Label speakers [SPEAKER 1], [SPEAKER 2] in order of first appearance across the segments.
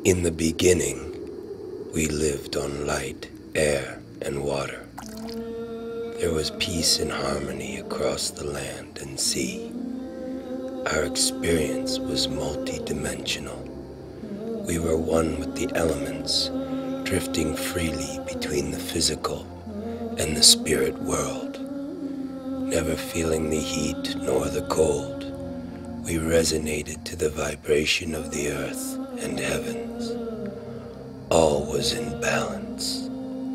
[SPEAKER 1] In the beginning, we lived on light, air, and water. There was peace and harmony across the land and sea. Our experience was multi-dimensional. We were one with the elements, drifting freely between the physical and the spirit world. Never feeling the heat nor the cold, we resonated to the vibration of the earth and heavens. All was in balance.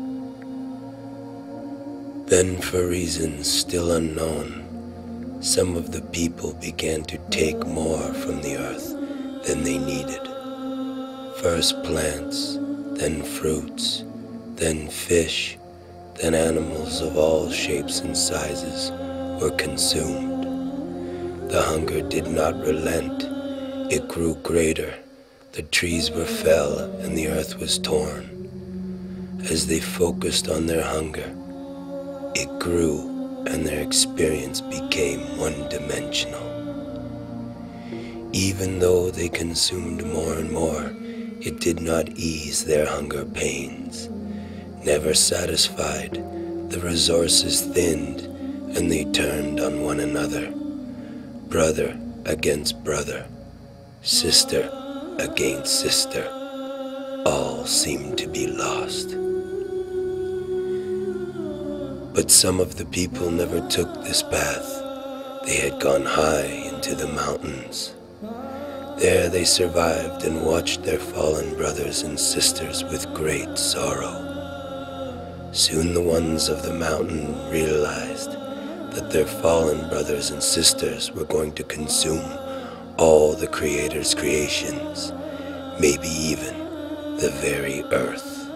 [SPEAKER 1] Then, for reasons still unknown, some of the people began to take more from the earth than they needed. First plants, then fruits, then fish, then animals of all shapes and sizes were consumed. The hunger did not relent, it grew greater. The trees were fell and the earth was torn. As they focused on their hunger, it grew and their experience became one-dimensional. Even though they consumed more and more, it did not ease their hunger pains. Never satisfied, the resources thinned and they turned on one another. Brother against brother, sister against sister, all seemed to be lost. But some of the people never took this path. They had gone high into the mountains. There they survived and watched their fallen brothers and sisters with great sorrow. Soon the ones of the mountain realized that their fallen brothers and sisters were going to consume all the Creator's creations, maybe even the very earth.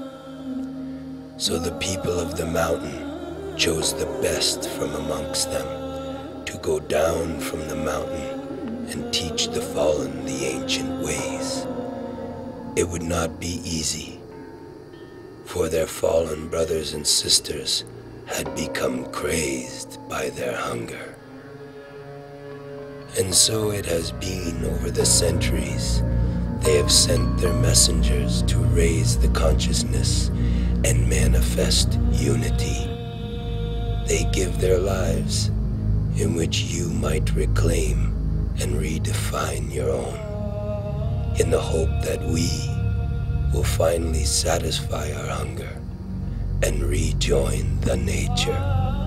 [SPEAKER 1] So the people of the mountain chose the best from amongst them to go down from the mountain and teach the fallen the ancient ways. It would not be easy, for their fallen brothers and sisters had become crazed by their hunger. And so it has been over the centuries. They have sent their messengers to raise the consciousness and manifest unity. They give their lives in which you might reclaim and redefine your own, in the hope that we will finally satisfy our hunger and rejoin the nature.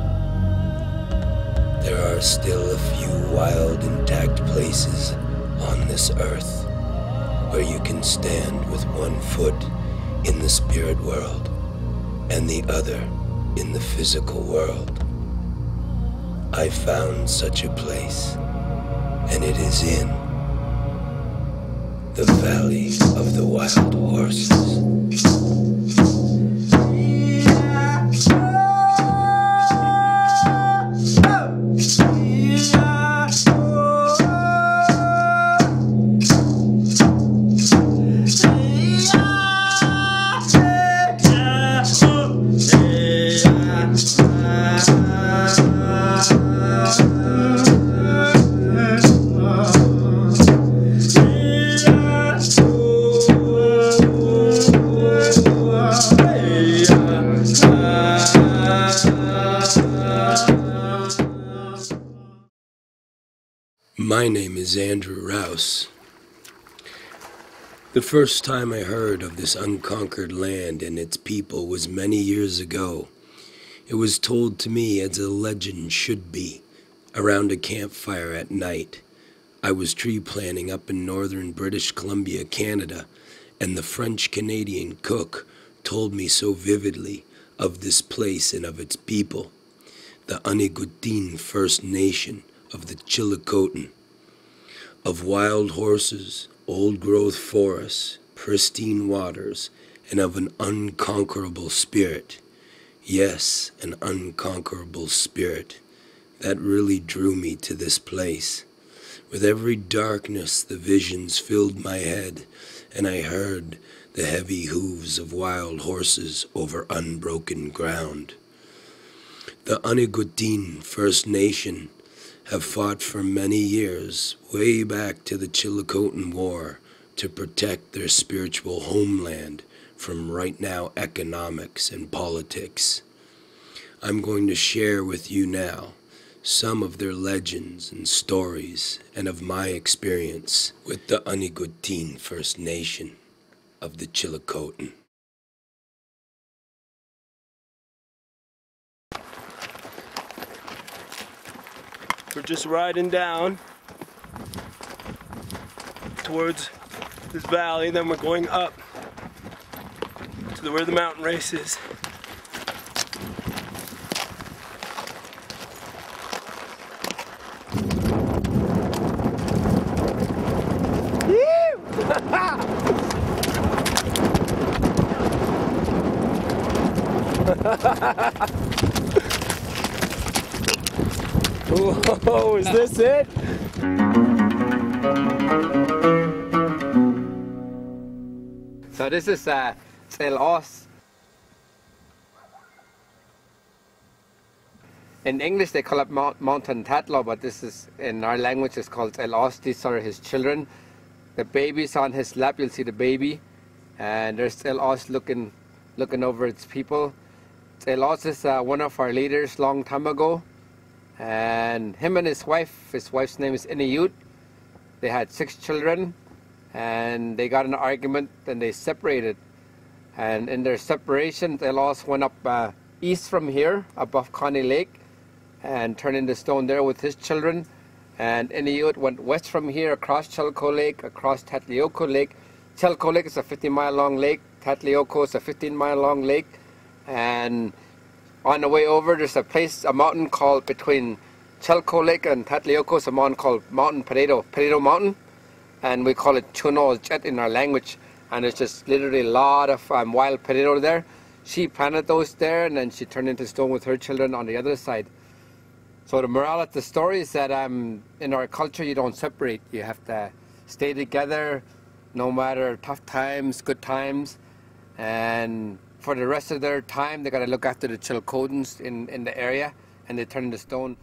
[SPEAKER 1] There are still a few wild, intact places on this earth where you can stand with one foot in the spirit world and the other in the physical world. I found such a place, and it is in the Valley of the Wild Horses. My name is Drew Rouse. The first time I heard of this unconquered land and its people was many years ago. It was told to me as a legend should be, around a campfire at night. I was tree planting up in northern British Columbia, Canada, and the French-Canadian cook told me so vividly of this place and of its people, the Xeni Gwet'in First Nation of the Chilcotin, of wild horses, old-growth forests, pristine waters, and of an unconquerable spirit. Yes, an unconquerable spirit that really drew me to this place. With every darkness, the visions filled my head, and I heard the heavy hooves of wild horses over unbroken ground. The Xeni Gwet'in First Nation have fought for many years, way back to the Chilcotin War, to protect their spiritual homeland from right now economics and politics. I'm going to share with you now some of their legends and stories and of my experience with the Xeni First Nation of the Chilcotin.
[SPEAKER 2] We're just riding down towards this valley, then we're going up to where the mountain race is. Whoa, is this it?
[SPEAKER 3] So this is Tsilhqot'in. In English they call it mountain tatlo, but this is, in our language, it's called Tsilhqot'in. These are his children. The baby's on his lap, you'll see the baby. And there's Tsilhqot'in looking over its people. Tsilhqot'in is one of our leaders long time ago. And him and his wife's name is Xeni Gwet'in. They had 6 children, and they got in an argument and they separated. And in their separation, Tsilhqot'in went up east from here, above Connie Lake, and turned into stone there with his children. And Xeni Gwet'in went west from here, across Chilcotin Lake, across Tsilhqot'in Lake. Chilcotin Lake is a 50-mile long lake. Tsilhqot'in is a 15-mile long lake. And on the way over, there's a mountain called, between Chilcotin Lake and Tsilhqot'in, is a mountain called Mountain Peredo Mountain, and we call it Chunol in our language. And there's just literally a lot of wild peredo there. She planted those there, and then she turned into stone with her children on the other side. So the moral of the story is that in our culture, you don't separate. You have to stay together, no matter tough times, good times, and for the rest of their time, they got to look after the Chilcotins in the area, and they turn into stone.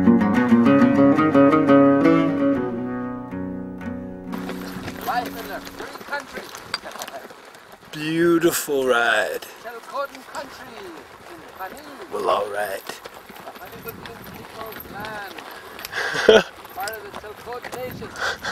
[SPEAKER 3] Life in a free country.
[SPEAKER 2] Beautiful ride.
[SPEAKER 3] Chilcotin country in Biny.
[SPEAKER 2] Well, all right.
[SPEAKER 3] The people's land. Part of the Tsilhqot'in Nation.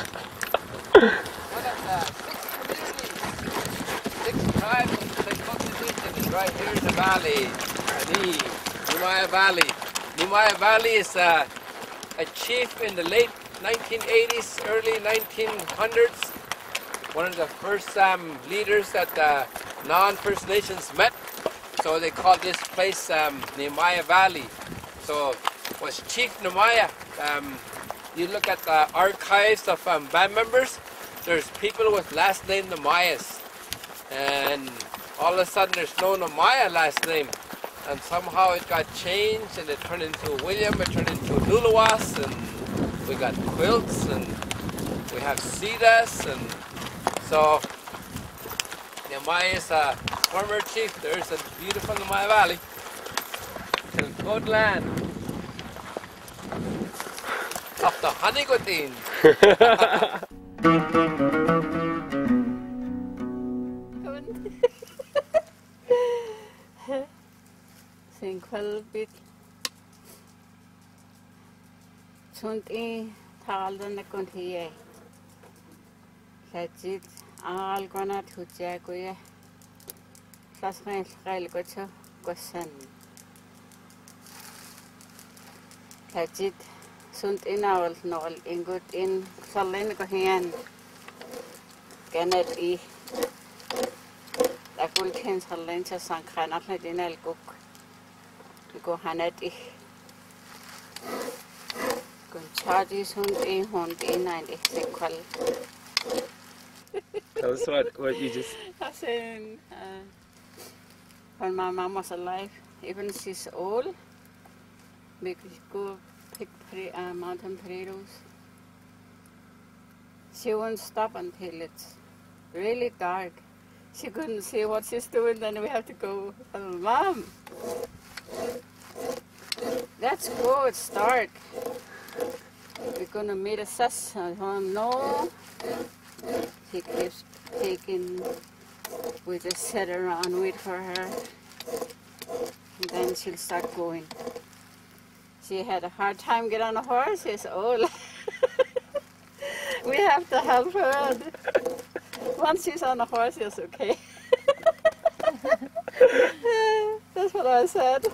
[SPEAKER 3] One of the 6 communities, 6 tribes of the Tsilhqot'in Nation is right here in the valley. Nimaya Valley. Nimaya Valley is a chief in the late 1980s, early 1900s. One of the first leaders that the non-First Nations met. So they called this place Nimaya Valley. So was Chief Nimaya. You look at the archives of band members, there's people with last name Nimayas. And all of a sudden there's no Nimaya last name. And somehow it got changed and it turned into William, it turned into Lulawas, and we got quilts, and we have Cedas, and so Nimaya is a former chief. There's a beautiful Nimaya Valley. Good land of the Xeni Gwet'in.
[SPEAKER 4] Sinkwal bit Tsunti Taldan the Contia Sajit Al Granat Hujaguya Sasrael Gocho Gosan Sajit Sunt in our Noel in good in Salin Gohian Ganet E. I could change her lenses and cannot let in El Cook. Go Hanati. Go charges Hundi Hundi 96 qual.
[SPEAKER 2] That was what you just...
[SPEAKER 4] I said, when my mom was alive, even she's old, because go pick mountain potatoes. She won't stop until it's really dark. She couldn't see what she's doing, then we have to go, Mom, let's go, it's dark. We're gonna meet a sus. No, He keeps taking, we just sit around, wait for her, and then she'll start going. She had a hard time getting on a horse. She's old. We have to help her. Once she's on a horse, it's okay. That's what I said.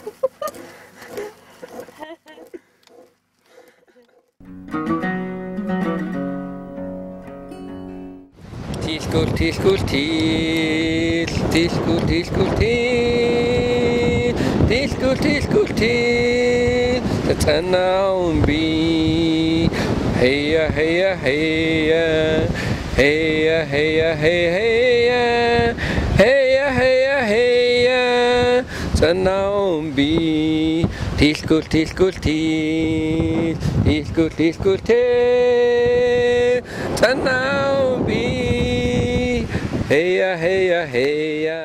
[SPEAKER 3] Tsilhqot'in Tetzan Biny Heya heya heya heya heya heya heya heya heya Tetzan Biny Tsilhqot'in Tetzan Biny Heya heya heya.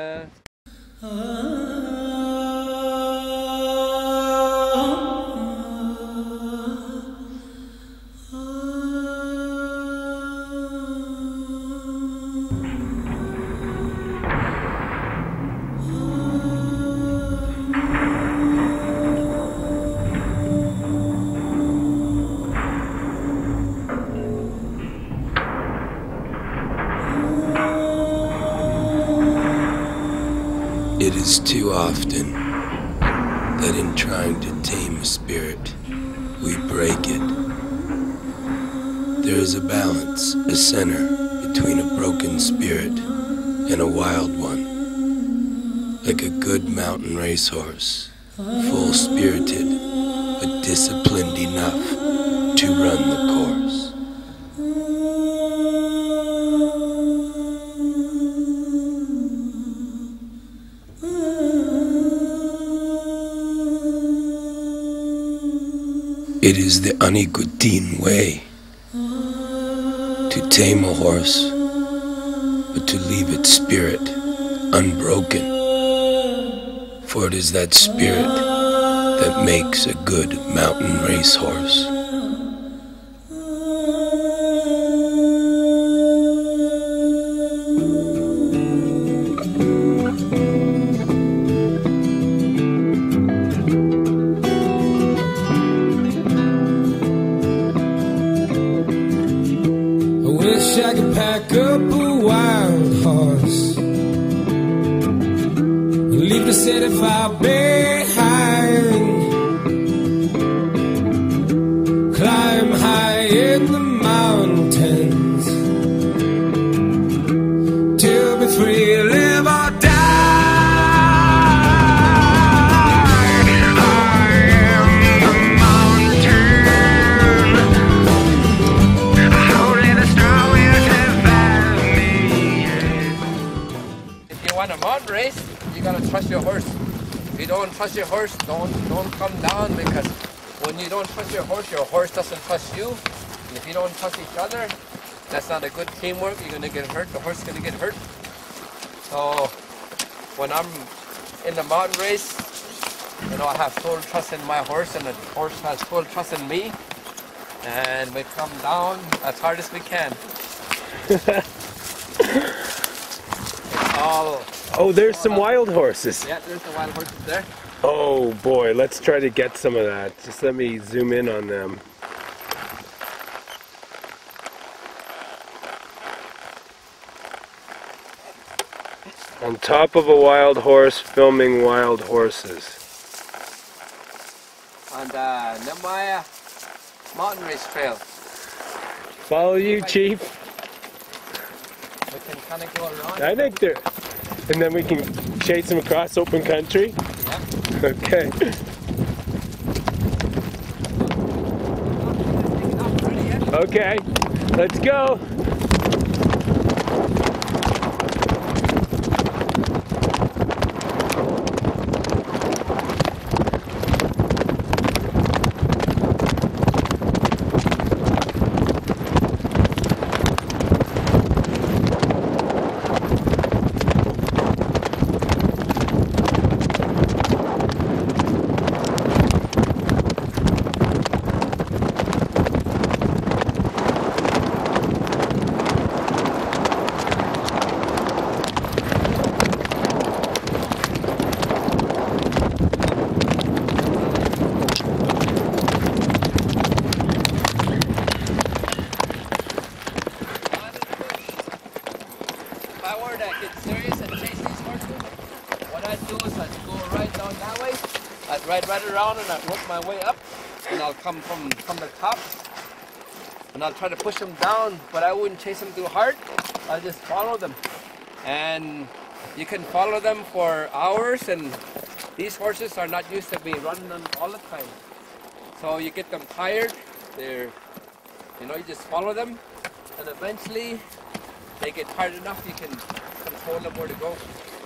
[SPEAKER 1] It is too often that in trying to tame a spirit, we break it. There is a balance, a center between a broken spirit and a wild one. Like a good mountain racehorse, full-spirited, but disciplined enough to run the course. It is the Xeni Gwet'in way to tame a horse, but to leave its spirit unbroken. For it is that spirit that makes a good mountain racehorse.
[SPEAKER 5] Wish I could pack up a wild horse and leave the city far behind. Climb high in the mountains to be free, live or die.
[SPEAKER 3] On a mountain race, you gotta trust your horse. If you don't trust your horse, don't come down, because when you don't trust your horse doesn't trust you. And if you don't trust each other, that's not a good teamwork. You're gonna get hurt. The horse is gonna get hurt. So when I'm in the mountain race, you know, I have full trust in my horse, and the horse has full trust in me, and we come down as hard as we can.
[SPEAKER 2] Oh, there's some wild horses.
[SPEAKER 3] Yeah, there's the wild horses there.
[SPEAKER 2] Oh boy, let's try to get some of that. Just let me zoom in on them. On top of a wild horse, filming wild horses.
[SPEAKER 3] On the Nemaya mountain race trail.
[SPEAKER 2] Follow you, Chief.
[SPEAKER 3] We can kind of go around.
[SPEAKER 2] I think they're... And then we can chase them across open country?
[SPEAKER 3] Yeah.
[SPEAKER 2] Okay. Okay, let's go.
[SPEAKER 3] let's go right down that way. I'd ride right around and I'd work my way up, and I'll come from the top, and I'll try to push them down, but I wouldn't chase them too hard. I'll just follow them. And you can follow them for hours, and these horses are not used to be running on all the time. So you get them tired, you just follow them, and eventually they get tired enough you can control them where to go.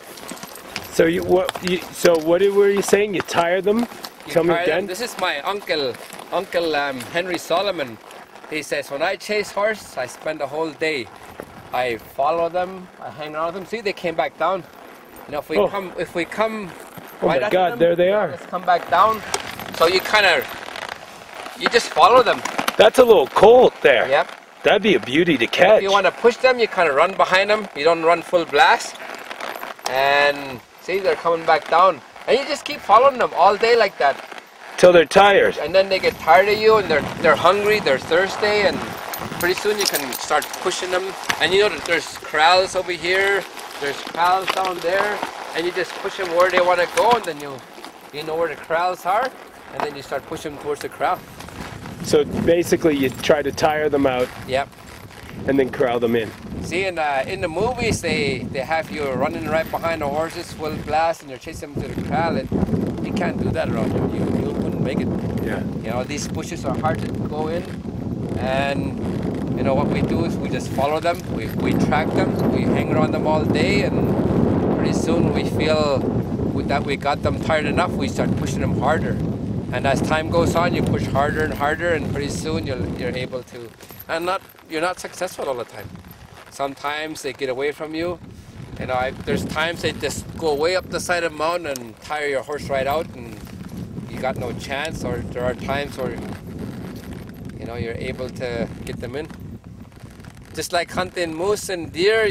[SPEAKER 2] So what were you saying? You tire them? Tell me again.
[SPEAKER 3] This is my uncle Henry Solomon. He says, when I chase horse, I spend the whole day. I follow them, I hang around them. See, they came back down. You know, if we come
[SPEAKER 2] oh
[SPEAKER 3] right
[SPEAKER 2] my
[SPEAKER 3] after
[SPEAKER 2] God,
[SPEAKER 3] them,
[SPEAKER 2] there they are.
[SPEAKER 3] Let's come back down. So you just follow them.
[SPEAKER 2] That's a little colt there.
[SPEAKER 3] Yep.
[SPEAKER 2] That'd be a beauty to catch.
[SPEAKER 3] If you want to push them, you kind of run behind them. You don't run full blast. And see, they're coming back down. And you just keep following them all day like that.
[SPEAKER 2] Till they're tired.
[SPEAKER 3] And then they get tired of you, and they're hungry, they're thirsty, and pretty soon you can start pushing them. And you know that there's corrals over here, there's corrals down there, and you just push them where they want to go, and then you know where the corrals are, and then you start pushing them towards the corral.
[SPEAKER 2] So basically you try to tire them out.
[SPEAKER 3] Yep.
[SPEAKER 2] And then corral them in.
[SPEAKER 3] See, in the movies, they have you running right behind the horses, full blast, and you're chasing them to the corral, and you can't do that around here. You wouldn't make it.
[SPEAKER 2] Yeah.
[SPEAKER 3] You know, these bushes are hard to go in, and you know what we do is we just follow them, we track them, we hang around them all day, and pretty soon we feel that we got them tired enough, we start pushing them harder. And as time goes on, you push harder and harder, and pretty soon you're able to, and you're not successful all the time. Sometimes they get away from you. You know, there's times they just go way up the side of the mountain and tire your horse right out, and you got no chance. Or there are times where you're able to get them in. Just like hunting moose and deer,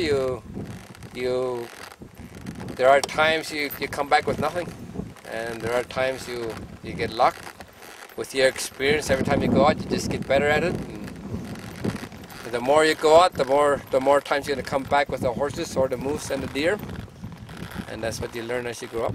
[SPEAKER 3] there are times you come back with nothing, and there are times you get luck. With your experience, every time you go out, you just get better at it. And the more you go out, the more times you're going to come back with the horses or the moose and the deer. And that's what you learn as you grow up.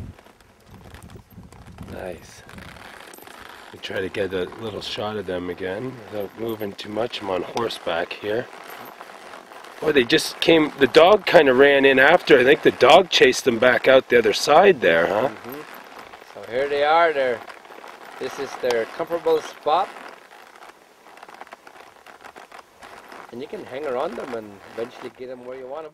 [SPEAKER 2] Nice. We try to get a little shot of them again without moving too much. I'm on horseback here. Boy, they just came, the dog kind of ran in after. I think the dog chased them back out the other side there, huh?
[SPEAKER 3] Mm-hmm. So here they are. This is their comfortable spot. And you can hang around them and eventually get them where you want them.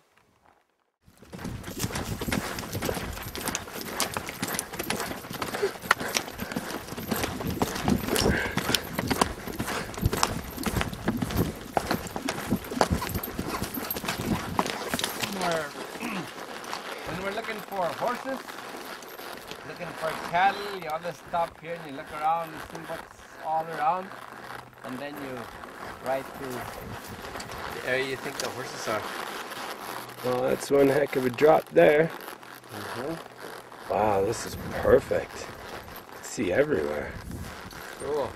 [SPEAKER 3] When we're looking for horses, looking for cattle, you always stop here and you look around and see what's all around, and then you ride to the area you think the horses are.
[SPEAKER 2] Well, that's one heck of a drop there.
[SPEAKER 3] Mm-hmm.
[SPEAKER 2] Wow, this is perfect. See everywhere.
[SPEAKER 3] Cool.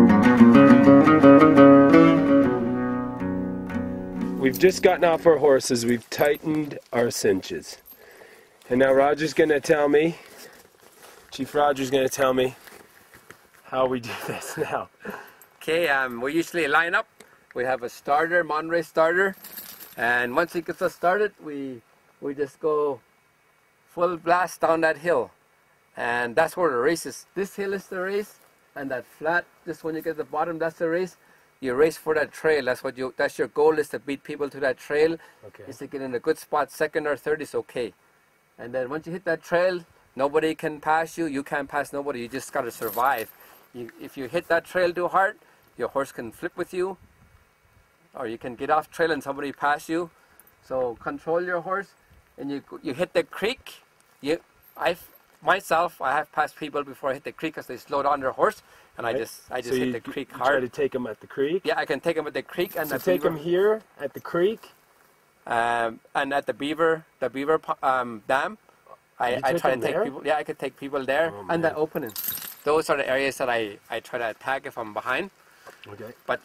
[SPEAKER 2] We've just gotten off our horses. We've tightened our cinches. And now Roger's going to tell me, Chief Roger's going to tell me how we do this now.
[SPEAKER 3] Okay, we usually line up. We have a starter, Monterey starter. And once he gets us started, we just go full blast down that hill. And that's where the race is. This hill is the race, and that flat, just when you get to the bottom, that's the race. You race for that trail. That's your goal, is to beat people to that trail.
[SPEAKER 2] Okay.
[SPEAKER 3] Is to get in a good spot, second or third is okay. And then once you hit that trail, nobody can pass you. You can't pass nobody. You just got to survive. If you hit that trail too hard, your horse can flip with you, or you can get off trail and somebody pass you. So control your horse, and you hit the creek. I have passed people before I hit the creek because they slow down their horse, and I just hit the creek hard.
[SPEAKER 2] Try to take them at the creek?
[SPEAKER 3] Yeah, I can take them at the creek and
[SPEAKER 2] so take them here at the creek,
[SPEAKER 3] and at the beaver dam. I try to take people. Yeah, I could take people there, and that opening. Those are the areas that I try to attack if I'm behind.
[SPEAKER 2] Okay.
[SPEAKER 3] But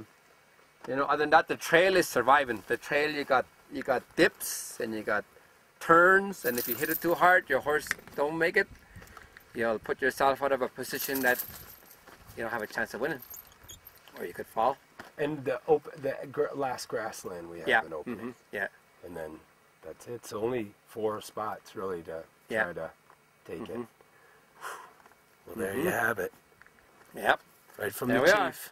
[SPEAKER 3] other than that, the trail is surviving. The trail, you got dips, and you got turns, and if you hit it too hard, your horse don't make it, you'll put yourself out of a position that you don't have a chance of winning, or you could fall.
[SPEAKER 2] And the last grassland we have an opening.
[SPEAKER 3] Yeah.
[SPEAKER 2] And then that's it. So only 4 spots really to try to take it. Well, there you have it.
[SPEAKER 3] Yep.
[SPEAKER 2] Right from
[SPEAKER 3] There
[SPEAKER 2] the
[SPEAKER 3] we are.
[SPEAKER 2] chief.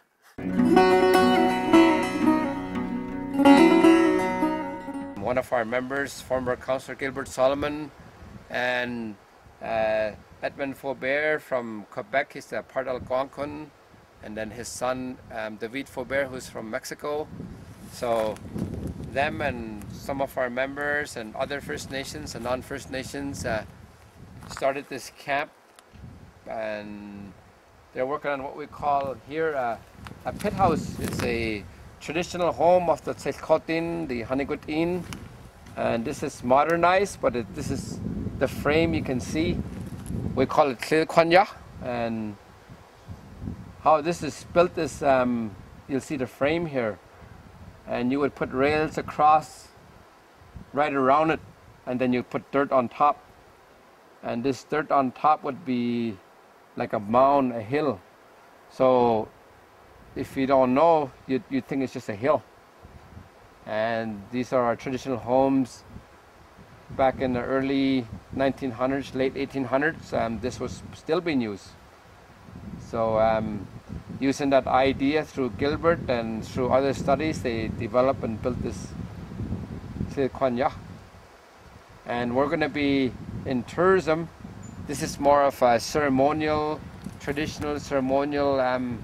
[SPEAKER 3] One of our members, former Councillor Gilbert Solomon, and Edmund Faubert from Quebec, he's a part Algonquin, and then his son David Faubert, who's from Mexico. So them and some of our members and other First Nations and non-First Nations started this camp, and they're working on what we call here a pit house. It's a traditional home of the Tsilhqot'in, the Xeni Gwet'in, and this is modernized, but this is the frame you can see. We call it Tsilhqot'in, and how this is built is, you'll see the frame here, and you would put rails across right around it, and then you put dirt on top, and this dirt on top would be like a mound, a hill. So if you don't know, you think it's just a hill. And these are our traditional homes back in the early 1900s, late 1800s. This was still being used. So using that idea through Gilbert and through other studies, they developed and built this Tsilhqot'in. And we're going to be in tourism. This is more of a ceremonial, traditional ceremonial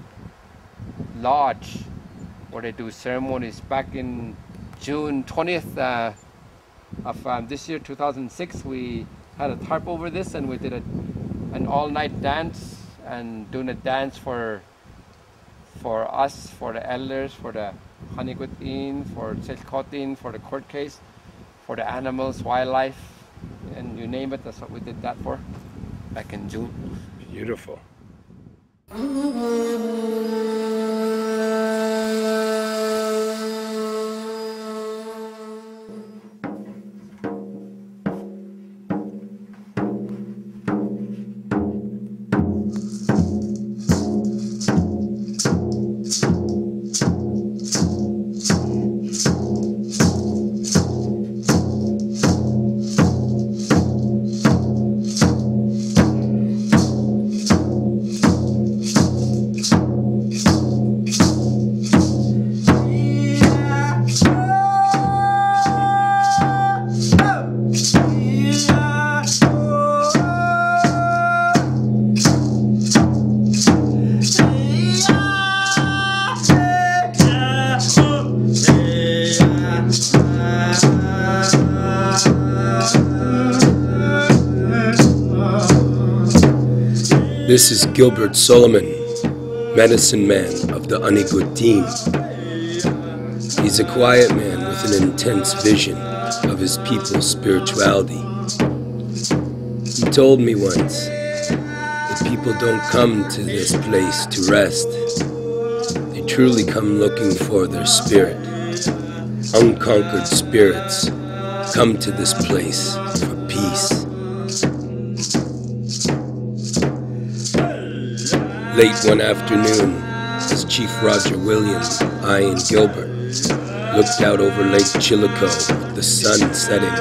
[SPEAKER 3] lodge where they do ceremonies. Back in June 20th of this year, 2006, we had a tarp over this, and we did an all-night dance, and doing a dance for us, for the elders, for the Xeni Gwet'in, for Chilcotin, for the court case, for the animals, wildlife, and you name it. That's what we did that for back in June.
[SPEAKER 2] Beautiful. This is Gilbert Solomon, medicine man of the Xeni Gwet'in. He's a quiet man with an intense vision of his people's spirituality. He told me once that people don't come to this place to rest. They truly come looking for their spirit. Unconquered spirits come to this place for peace. Late one afternoon, as Chief Roger William, I, and Gilbert looked out over Lake Chilcotin with the sun setting,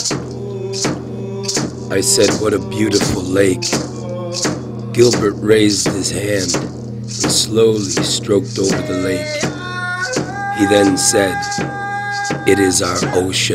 [SPEAKER 2] I said, "What a beautiful lake." Gilbert raised his hand and slowly stroked over the lake. He then said, "It is our ocean."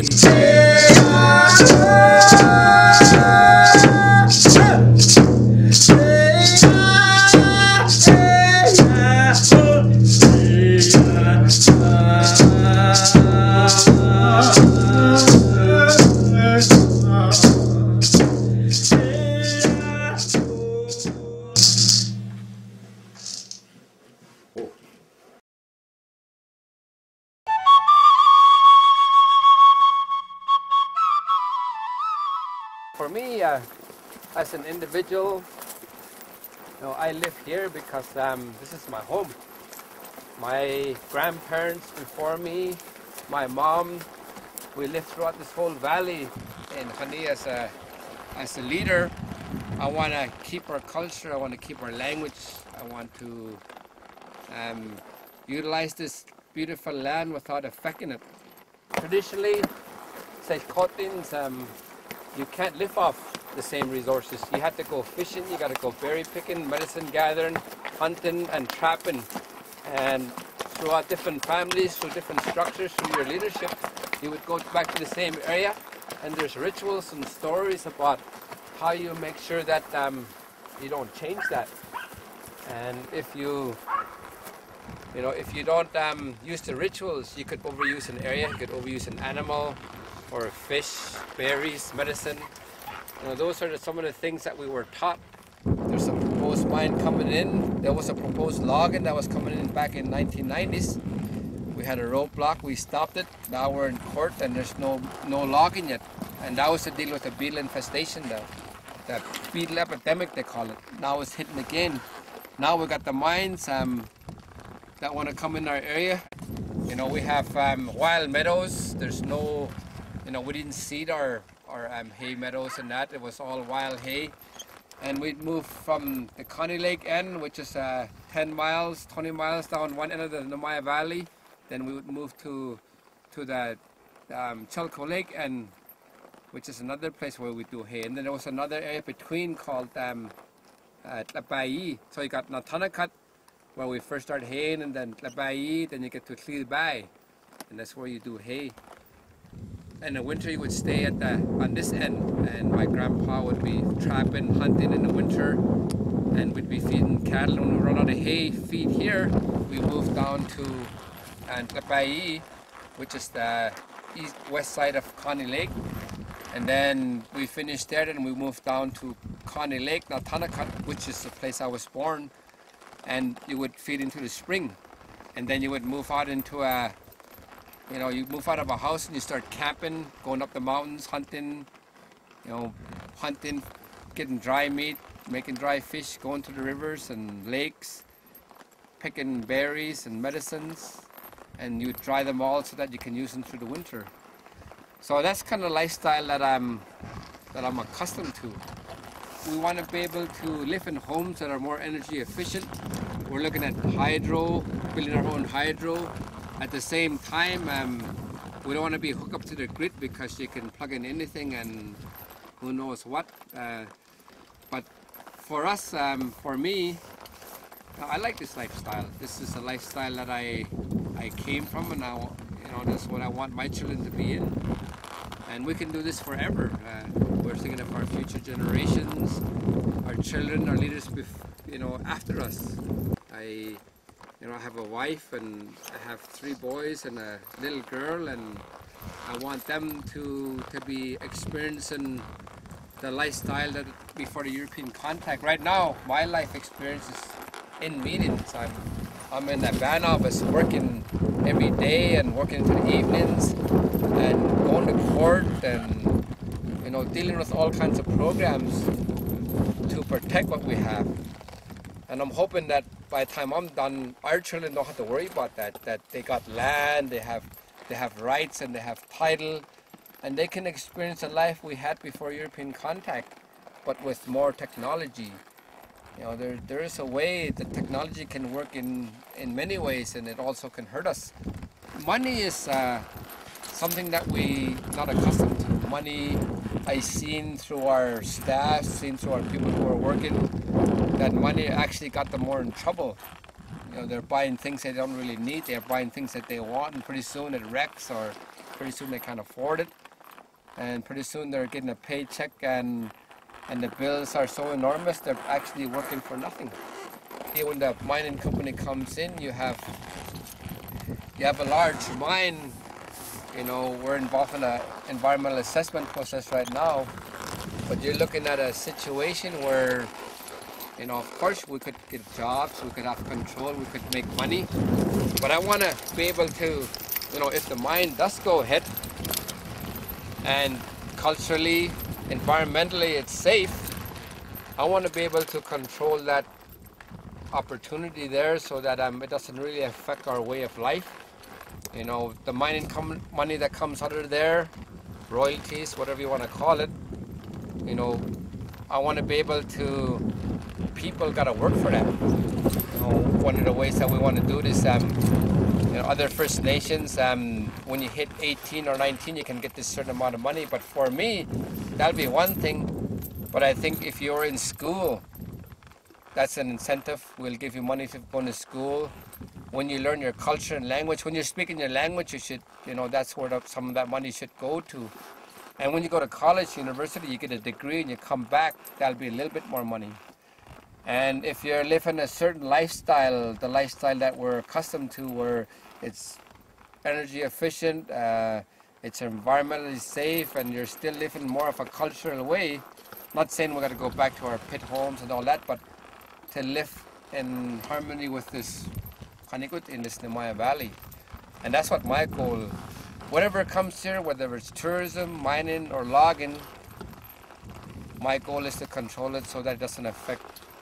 [SPEAKER 3] For me, as an individual, I live here because this is my home. My grandparents before me, my mom, we lived throughout this whole valley in Honey as a leader. I want to keep our culture. I want to keep our language. I want to utilize this beautiful land without affecting it. Traditionally, Tsilhqot'ins, you can't live off the same resources. You have to go fishing, you got to go berry picking, medicine gathering, hunting and trapping. And throughout different families, through different structures, through your leadership, you would go back to the same area, and there's rituals and stories about how you make sure that you don't change that. And if you don't use the rituals, you could overuse an area, you could overuse an animal, or fish, berries, medicine. Those are some of the things that we were taught. There's a proposed mine coming in. There was a proposed logging that was coming in back in 1990s. We had a roadblock, we stopped it. Now we're in court and there's no logging yet. And that was to deal with the beetle infestation, the beetle epidemic they call it. Now it's hitting again. Now we got the mines that want to come in our area. We have wild meadows. There's no, we didn't seed our hay meadows and that. It was all wild hay. And we'd move from the Connie Lake end, which is 10 miles, 20 miles down one end of the Namaya Valley. Then we would move to the Chalco Lake end, which is another place where we do hay. And then there was another area between called Tlapai. So you got Natanakat, where we first started haying, and then Tlapai, then you get to Tsilbai, and that's where you do hay. In the winter you would stay on this end, and my grandpa would be trapping, hunting in the winter, and we'd be feeding cattle. When we run out of hay feed here, we moved down to Tlapai, which is the west side of Connie Lake. And then we finished there, and we moved down to Connie Lake, Natanakat, which is the place I was born. And you would feed into the spring. And then you would move out into you move out of a house and you start camping, going up the mountains, hunting, getting dry meat, making dry fish, going to the rivers and lakes, picking berries and medicines, and you dry them all so that you can use them through the winter. So that's kind of lifestyle that I'm accustomed to. We want to be able to live in homes that are more energy efficient. We're looking at hydro, building our own hydro. At the same time, we don't want to be hooked up to the grid because you can plug in anything and who knows what. But for us, for me, I like this lifestyle. This is a lifestyle that I came from, and now that's what I want my children to be in. And we can do this forever. We're thinking of our future generations, our children, our leaders, after us. I have a wife and I have 3 boys and a little girl, and I want them to be experiencing the lifestyle that before the European contact. Right now, my life experience is in meetings. I'm in the band office working every day and working into the evenings and going to court and dealing with all kinds of programs to protect what we have. And I'm hoping that by the time I'm done, our children don't have to worry about that they got land, they have rights, and they have title, and they can experience the life we had before European contact, but with more technology. There is a way that technology can work in many ways, and it also can hurt us. Money is something that we not accustomed to. Money, I seen through our staff, seen through our people who are working, that money actually got them more in trouble. They're buying things they don't really need. They're buying things that they want, and pretty soon it wrecks, or pretty soon they can't afford it, and pretty soon they're getting a paycheck, and the bills are so enormous they're actually working for nothing. Here, when the mining company comes in, you have a large mine. We're involved in an environmental assessment process right now, but you're looking at a situation where, of course we could get jobs, we could have control, we could make money, but I want to be able to, if the mine does go ahead and culturally, environmentally it's safe, I want to be able to control that opportunity there so that it doesn't really affect our way of life. The mining money that comes out of there, royalties, whatever you want to call it. You know, I want to be able to, people got to work for that. You know, one of the ways that we want to do this, you know, other First Nations, when you hit 18 or 19, you can get this certain amount of money. But for me, that'll be one thing. But I think if you're in school, that's an incentive. We'll give you money to go to school. When you learn your culture and language, when you're speaking your language, you should, you know, that's where some of that money should go to. And when you go to college, university, you get a degree and you come back, that'll be a little bit more money. And if you're living a certain lifestyle, the lifestyle that we're accustomed to, where it's energy efficient, it's environmentally safe, and you're still living more of a cultural way, not saying we're going to go back to our pit homes and all that, but to live in harmony with this Cayuse in this Nemaya Valley. And that's what my goal, whatever comes here, whether it's tourism, mining, or logging, my goal is to control it so that it doesn't affect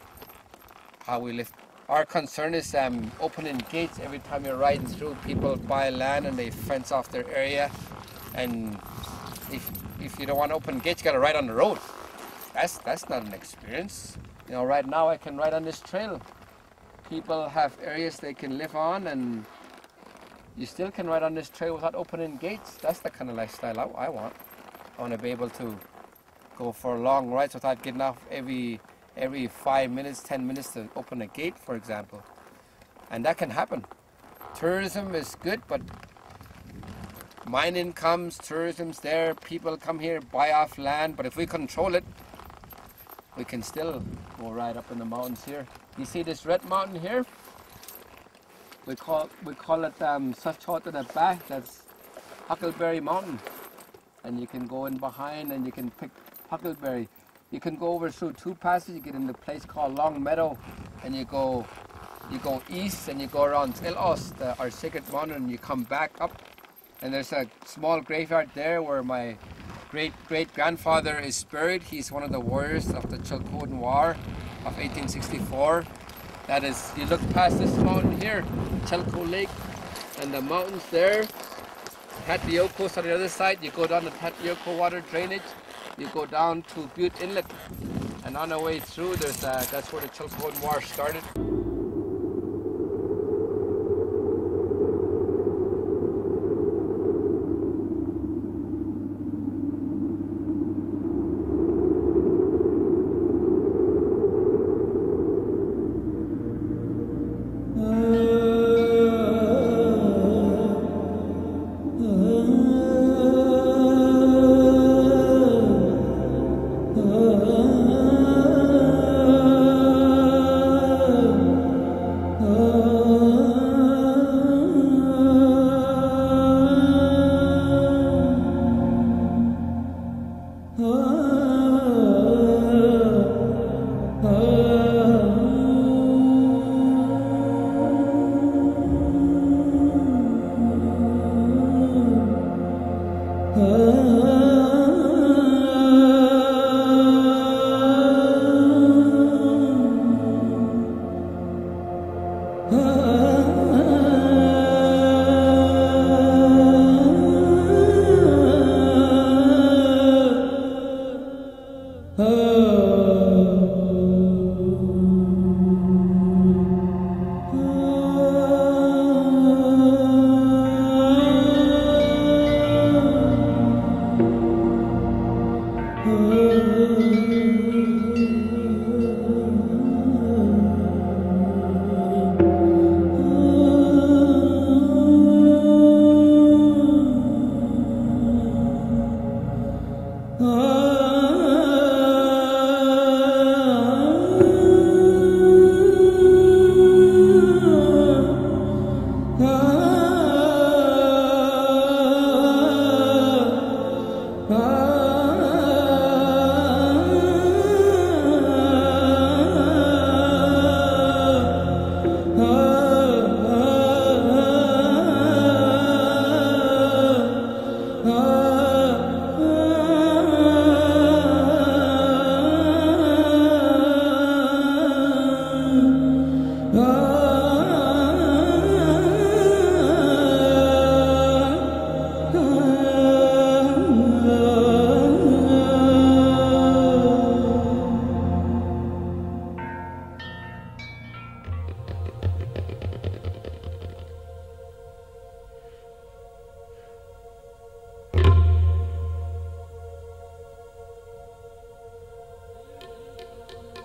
[SPEAKER 3] how we live. Our concern is opening gates every time you're riding through. People buy land and they fence off their area. And if you don't want to open gates, you got to ride on the road. That's not an experience. You know, right now I can ride on this trail. People have areas they can live on, and you still can ride on this trail without opening gates. That's the kind of lifestyle I want. I want to be able to go for long rides without getting off every 5 minutes, 10 minutes to open a gate, for example. And that can happen. Tourism is good, but mining comes, tourism's there, people come here, buy off land, but if we control it, we can still go right up in the mountains here. You see this red mountain here? We call it Tsilhqot'in First, that's Huckleberry Mountain. And you can go in behind and you can pick huckleberry. You can go over through two passes, you get in the place called Long Meadow, and you go east and you go around Tsilhqot'in, our sacred mountain, and you come back up. And there's a small graveyard there where my great-great-grandfather is buried. He's one of the warriors of the Chilcotin War of 1864. That is, you look past this mountain here, Chalco Lake, and the mountains there, Tatioko's on the other side. You go down the Tatioko water drainage, you go down to Butte Inlet, and on the way through, that's where the Chilcotin War started.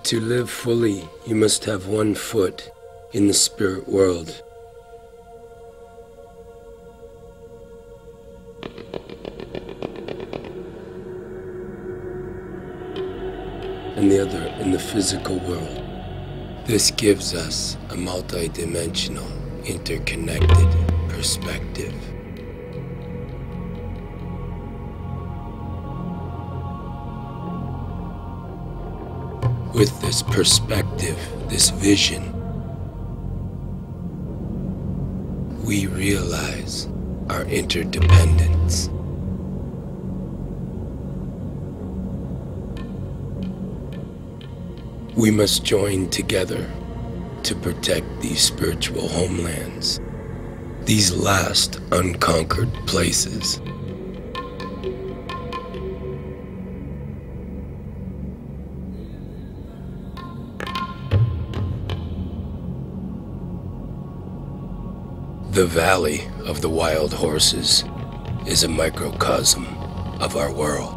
[SPEAKER 1] To live fully, you must have one foot in the spirit world. And the other in the physical world. This gives us a multidimensional, interconnected perspective. With this perspective, this vision, we realize our interdependence. We must join together to protect these spiritual homelands, these last unconquered places. The Valley of the Wild Horses is a microcosm of our world.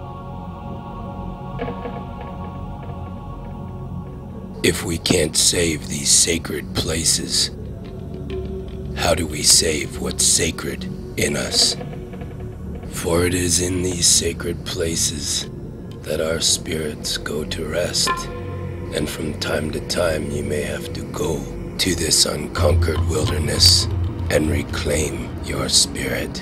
[SPEAKER 1] If we can't save these sacred places, how do we save what's sacred in us? For it is in these sacred places that our spirits go to rest, and from time to time you may have to go to this unconquered wilderness and reclaim your spirit.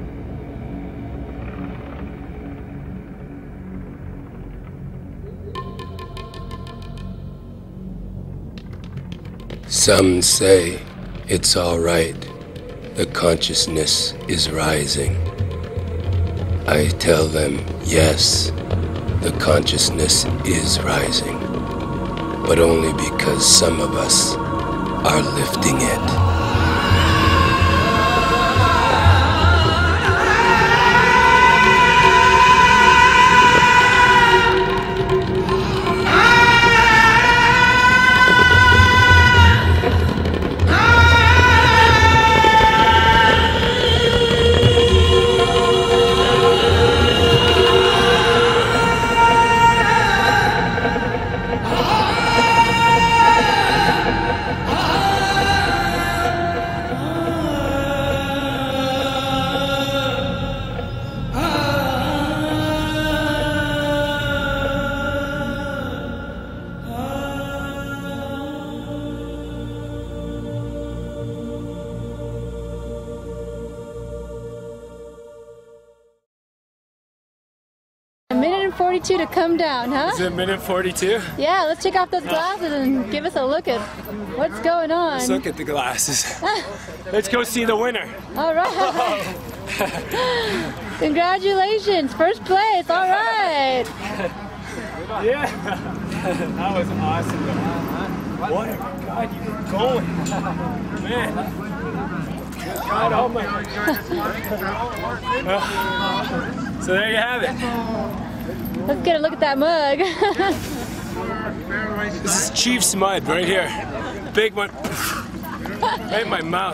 [SPEAKER 1] Some say it's all right, the consciousness is rising. I tell them, yes, the consciousness is rising, but only because some of us are lifting it.
[SPEAKER 6] A minute and 42 to come down, huh?
[SPEAKER 2] Is it a minute 42?
[SPEAKER 6] Yeah, let's take off those glasses and give us a look at what's going on.
[SPEAKER 2] Let's look at the glasses. Let's go see the winner.
[SPEAKER 6] All right. Congratulations, first place. All right.
[SPEAKER 2] Yeah. That was awesome. What? God, you were going. Man. God, oh my God. So there you have it.
[SPEAKER 6] Let's get a look at that mug.
[SPEAKER 2] This is Chief's mud right here. Big one. Right in my mouth.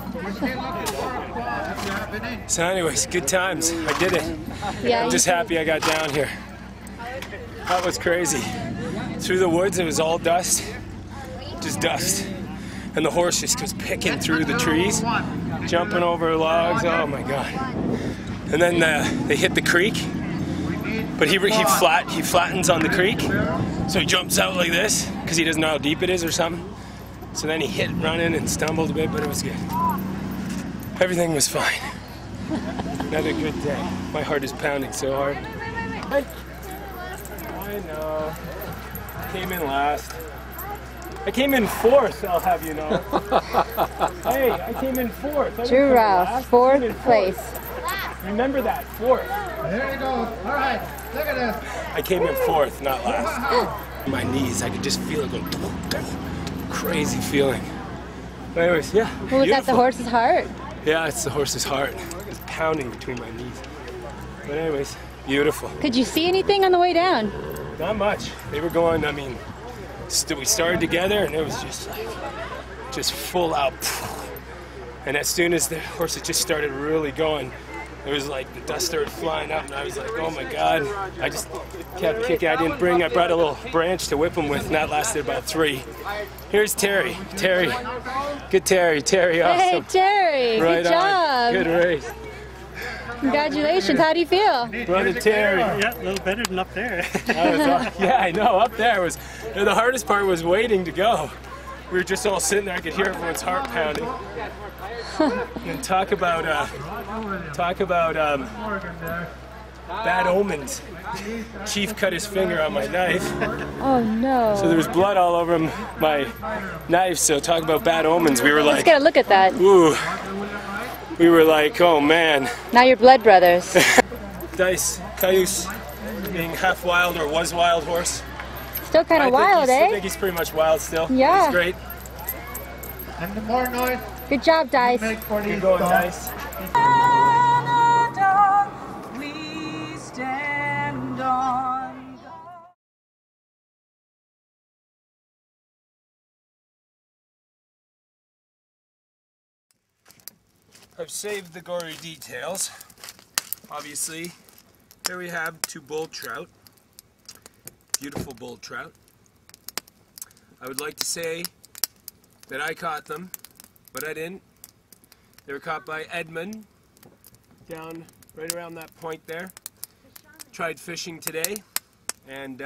[SPEAKER 2] So anyways, good times. I did it.
[SPEAKER 6] Yeah,
[SPEAKER 2] I'm just happy I got down here. That was crazy. Through the woods, it was all dust. Just dust. And the horse just goes picking through the trees, jumping over logs. Oh my God. And then they hit the creek. But he flattens on the creek, so he jumps out like this because he doesn't know how deep it is or something. So then he hit running and stumbled a bit, but it was good. Everything was fine. Another good day. My heart is pounding so hard. Hey. I know. Came in last. I came in fourth, I'll have you know. Hey, I came in fourth.
[SPEAKER 6] Drew Rouse, fourth place.
[SPEAKER 2] Remember that, fourth.
[SPEAKER 7] There you go. All right, look at this.
[SPEAKER 2] I came in fourth, not last. My knees, I could just feel it going. Crazy feeling. But anyways, yeah.
[SPEAKER 6] Well, was that the horse's heart?
[SPEAKER 2] Yeah, it's the horse's heart. It's pounding between my knees. But anyways, beautiful.
[SPEAKER 6] Could you see anything on the way down?
[SPEAKER 2] Not much. They were going, I mean, we started together and it was just like, just full out. And as soon as the horses just started really going, it was like the dust started flying up, and I was like, oh my God. I just kept kicking. I brought a little branch to whip him with, and that lasted about 3. Here's Terry. Terry. Good Terry. Terry, awesome.
[SPEAKER 6] Hey, Terry.
[SPEAKER 2] Right
[SPEAKER 6] good job.
[SPEAKER 2] On. Good race.
[SPEAKER 6] Congratulations. How do you feel?
[SPEAKER 2] Brother Terry.
[SPEAKER 8] Yeah, a little better than up there.
[SPEAKER 2] Yeah, I know. Up there was, the hardest part was waiting to go. We were just all sitting there. I could hear everyone's heart pounding. And talk about bad omens. Chief cut his finger on my knife.
[SPEAKER 6] Oh no.
[SPEAKER 2] So there was blood all over my knife. So talk about bad omens. We were like,
[SPEAKER 6] let's get a look at that.
[SPEAKER 2] Ooh. We were like, oh man.
[SPEAKER 6] Now you're blood brothers.
[SPEAKER 2] Dice, Cayuse, being half wild or was wild horse.
[SPEAKER 6] Still kind of wild,
[SPEAKER 2] I
[SPEAKER 6] eh?
[SPEAKER 2] think he's pretty much wild still.
[SPEAKER 6] Yeah.
[SPEAKER 2] He's great.
[SPEAKER 7] And the more noise,
[SPEAKER 6] Good job, Dice.
[SPEAKER 7] make for these
[SPEAKER 2] Keep going,
[SPEAKER 7] dogs.
[SPEAKER 2] Dice.
[SPEAKER 9] Canada, we stand on guard.
[SPEAKER 2] I've saved the gory details. Obviously, here we have 2 bull trout. Beautiful bull trout. I would like to say that I caught them, but I didn't. They were caught by Edmund down right around that point there. Tried fishing today, and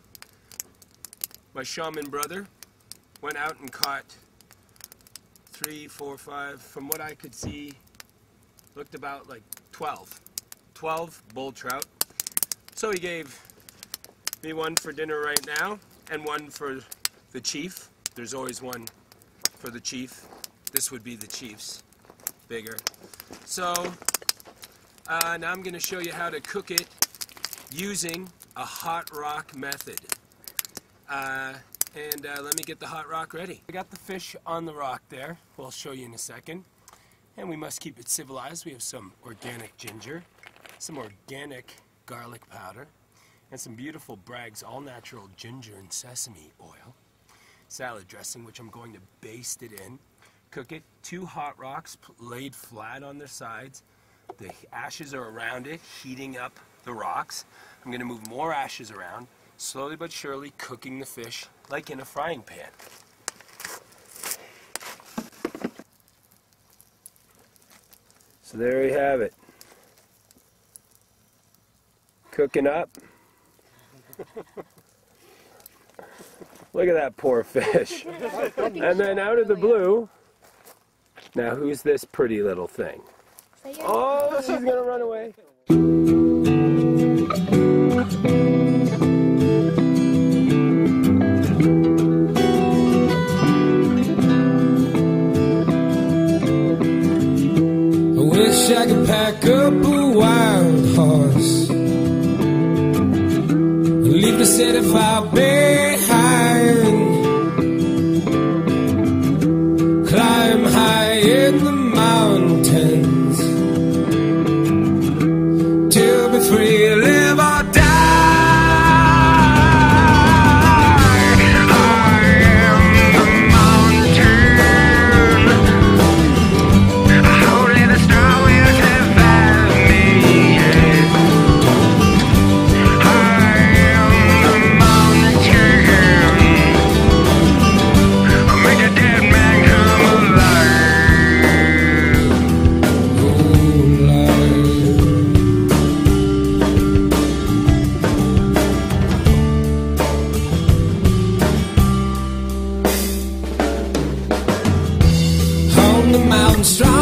[SPEAKER 2] my shaman brother went out and caught 3, 4, 5, from what I could see, looked about like 12 bull trout. So he gave me one for dinner right now and one for the chief. There's always one for the chief. This would be the chief's, bigger. So now I'm going to show you how to cook it using a hot rock method. Let me get the hot rock ready. I got the fish on the rock there. We'll show you in a second. And we must keep it civilized. We have some organic ginger, some organic garlic powder, and some beautiful Bragg's all-natural ginger and sesame oil. Salad dressing, which I'm going to baste it in. Cook it. 2 hot rocks laid flat on their sides. The ashes are around it, heating up the rocks. I'm going to move more ashes around, slowly but surely cooking the fish like in a frying pan. So there we have it. Cooking up. Look at that poor fish. And then out of the blue, now who's this pretty little thing? Oh, she's gonna run away.
[SPEAKER 5] I wish I could pack up a wild horse and leave the city far behind. Climb high in the mountains to be free, live or die. I am the mountain. Only the star will survive me. I am the mountain. I make a dead man come alive. On the mountain, strong.